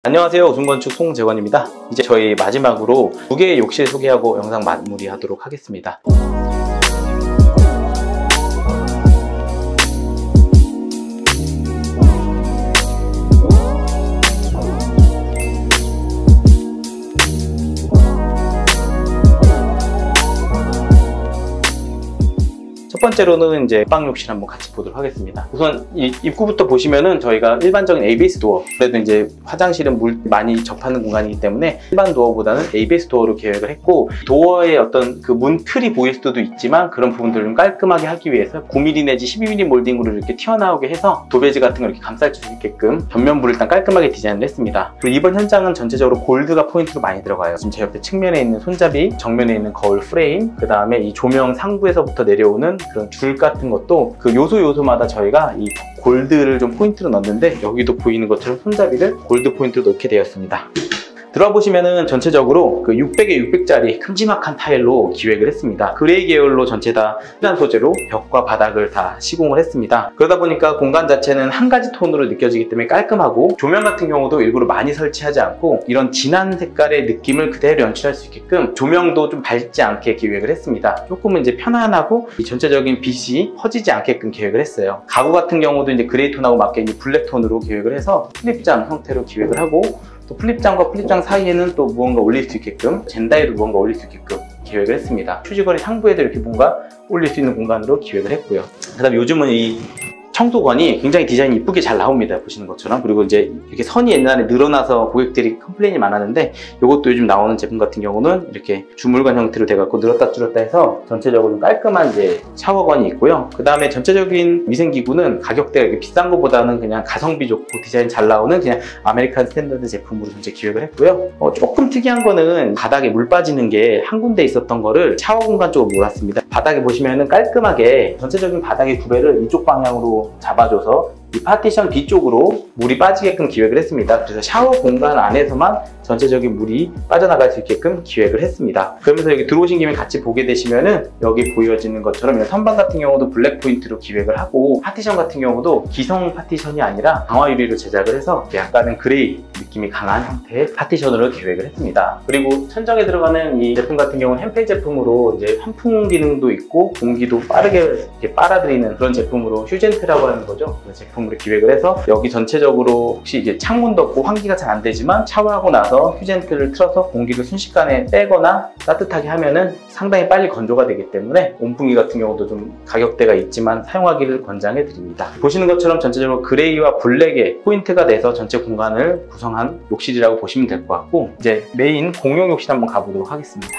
안녕하세요. 우승건축 송재관입니다. 이제 저희 마지막으로 2개의 욕실 소개하고 영상 마무리하도록 하겠습니다. 첫 번째로는 이제 방 욕실 한번 같이 보도록 하겠습니다. 우선 이 입구부터 보시면은 저희가 일반적인 ABS 도어, 그래도 이제 화장실은 물 많이 접하는 공간이기 때문에 일반 도어보다는 ABS 도어로 계획을 했고, 도어의 어떤 그 문틀이 보일 수도 있지만 그런 부분들을 좀 깔끔하게 하기 위해서 9mm 내지 12mm 몰딩으로 이렇게 튀어나오게 해서 도배지 같은 걸 이렇게 감쌀 수 있게끔 전면부를 일단 깔끔하게 디자인을 했습니다. 그리고 이번 현장은 전체적으로 골드가 포인트로 많이 들어가요. 지금 제 옆에 측면에 있는 손잡이, 정면에 있는 거울 프레임, 그 다음에 이 조명 상부에서부터 내려오는 그런 줄 같은 것도 그 요소마다 저희가 이 골드를 좀 포인트로 넣었는데, 여기도 보이는 것처럼 손잡이를 골드 포인트로 넣게 되었습니다. 들어와 보시면은 전체적으로 그 600에 600짜리 큼지막한 타일로 기획을 했습니다. 그레이 계열로 전체 다 진한 소재로 벽과 바닥을 다 시공을 했습니다. 그러다 보니까 공간 자체는 한 가지 톤으로 느껴지기 때문에 깔끔하고, 조명 같은 경우도 일부러 많이 설치하지 않고 이런 진한 색깔의 느낌을 그대로 연출할 수 있게끔 조명도 좀 밝지 않게 기획을 했습니다. 조금은 이제 편안하고 이 전체적인 빛이 퍼지지 않게끔 계획을 했어요. 가구 같은 경우도 이제 그레이 톤하고 맞게 이제 블랙 톤으로 계획을 해서 플립장 형태로 기획을 하고, 또 플립장과 플립장 사이에는 또 무언가 올릴 수 있게끔, 젠다에도 무언가 올릴 수 있게끔 기획을 했습니다. 휴지거리 상부에도 이렇게 뭔가 올릴 수 있는 공간으로 기획을 했고요. 그 다음에 요즘은 이 청소건이 굉장히 디자인이 이쁘게 잘 나옵니다. 보시는 것처럼. 그리고 이제 이렇게 선이 옛날에 늘어나서 고객들이 컴플레인이 많았는데, 이것도 요즘 나오는 제품 같은 경우는 이렇게 주물건 형태로 돼갖고 늘었다 줄었다 해서 전체적으로 좀 깔끔한 이제 샤워건이 있고요. 그 다음에 전체적인 위생기구는 가격대가 이렇게 비싼 것보다는 그냥 가성비 좋고 디자인 잘 나오는 그냥 아메리칸 스탠다드 제품으로 전체 기획을 했고요. 조금 특이한 거는 바닥에 물 빠지는 게 한 군데 있었던 거를 샤워 공간 쪽으로 몰았습니다. 바닥에 보시면은 깔끔하게 전체적인 바닥의 구배를 이쪽 방향으로 잡아줘서 이 파티션 뒤쪽으로 물이 빠지게끔 기획을 했습니다. 그래서 샤워 공간 안에서만 전체적인 물이 빠져나갈 수 있게끔 기획을 했습니다. 그러면서 여기 들어오신 김에 같이 보게 되시면은 여기 보여지는 것처럼 선반 같은 경우도 블랙 포인트로 기획을 하고, 파티션 같은 경우도 기성 파티션이 아니라 강화 유리로 제작을 해서 약간은 그레이 느낌이 강한 형태의 파티션으로 기획을 했습니다. 그리고 천정에 들어가는 이 제품 같은 경우는 햄펠 제품으로 이제 환풍 기능도 있고 공기도 빠르게 이렇게 빨아들이는 그런 제품으로 휴젠트라고 하는 거죠. 그 제품으로 기획을 해서 여기 전체적으로 혹시 이제 창문도 없고 환기가 잘 안 되지만 샤워하고 나서 휴젠트를 틀어서 공기를 순식간에 빼거나 따뜻하게 하면은 상당히 빨리 건조가 되기 때문에 온풍기 같은 경우도 좀 가격대가 있지만 사용하기를 권장해 드립니다. 보시는 것처럼 전체적으로 그레이와 블랙의 포인트가 돼서 전체 공간을 구성한 욕실이라고 보시면 될 것 같고, 이제 메인 공용 욕실 한번 가보도록 하겠습니다.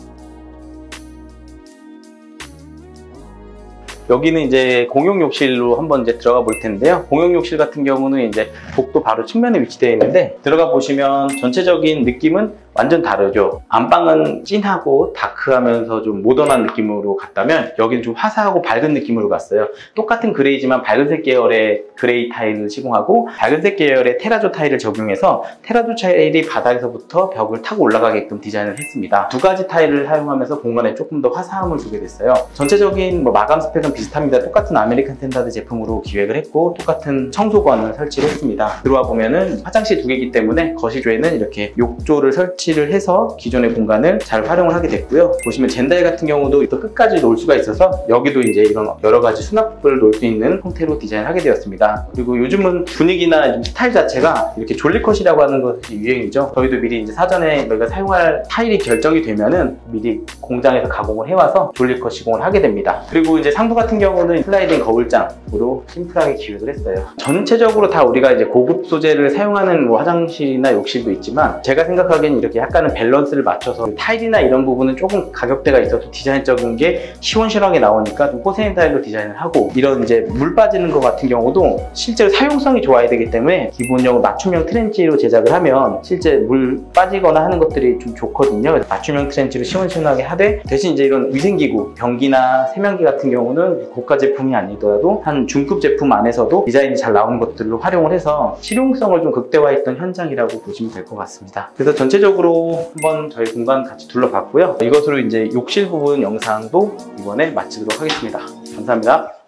여기는 이제 공용 욕실로 한번 이제 들어가 볼 텐데요. 공용 욕실 같은 경우는 이제 복도 바로 측면에 위치되어 있는데, 들어가 보시면 전체적인 느낌은 완전 다르죠. 안방은 진하고 다크하면서 좀 모던한 느낌으로 갔다면, 여기는 좀 화사하고 밝은 느낌으로 갔어요. 똑같은 그레이지만 밝은색 계열의 그레이 타일을 시공하고 밝은색 계열의 테라조 타일을 적용해서 테라조 타일이 바닥에서부터 벽을 타고 올라가게끔 디자인을 했습니다. 두 가지 타일을 사용하면서 공간에 조금 더 화사함을 주게 됐어요. 전체적인 마감 스펙은 비슷합니다. 똑같은 아메리칸 스탠다드 제품으로 기획을 했고 똑같은 청소건을 설치를 했습니다. 들어와 보면은 화장실 2개이기 때문에 거실조에는 이렇게 욕조를 설치를 해서 기존의 공간을 잘 활용을 하게 됐고요. 보시면 젠다일 같은 경우도 또 끝까지 놓을 수가 있어서 여기도 이제 이런 여러 가지 수납을 놓을 수 있는 형태로 디자인하게 되었습니다. 그리고 요즘은 분위기나 스타일 자체가 이렇게 졸리컷이라고 하는 것이 유행이죠. 저희도 미리 이제 사전에 저희가 사용할 타일이 결정이 되면은 미리 공장에서 가공을 해와서 졸리컷 시공을 하게 됩니다. 그리고 이제 상부 같은 경우는 슬라이딩 거울장으로 심플하게 기획을 했어요. 전체적으로 다 우리가 이제 고급 소재를 사용하는 뭐 화장실이나 욕실도 있지만, 제가 생각하기엔 이렇게 약간은 밸런스를 맞춰서 타일이나 이런 부분은 조금 가격대가 있어도 디자인적인 게 시원시원하게 나오니까 좀 포세인 타일로 디자인을 하고, 이런 이제 물 빠지는 것 같은 경우도 실제로 사용성이 좋아야 되기 때문에 기본적으로 맞춤형 트렌치로 제작을 하면 실제 물 빠지거나 하는 것들이 좀 좋거든요. 그래서 맞춤형 트렌치로 시원시원하게 하되, 대신 이제 이런 위생기구, 변기나 세면기 같은 경우는 고가 제품이 아니더라도 한 중급 제품 안에서도 디자인이 잘 나오는 것들로 활용을 해서 실용성을 좀 극대화했던 현장이라고 보시면 될 것 같습니다. 그래서 전체적으로 한번 저희 공간 같이 둘러봤고요. 이것으로 이제 욕실 부분 영상도 이번에 마치도록 하겠습니다. 감사합니다.